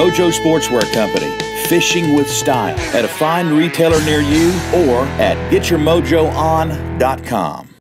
Mojo Sportswear Company, fishing with style, at a fine retailer near you or at GetYourMojoOn.com.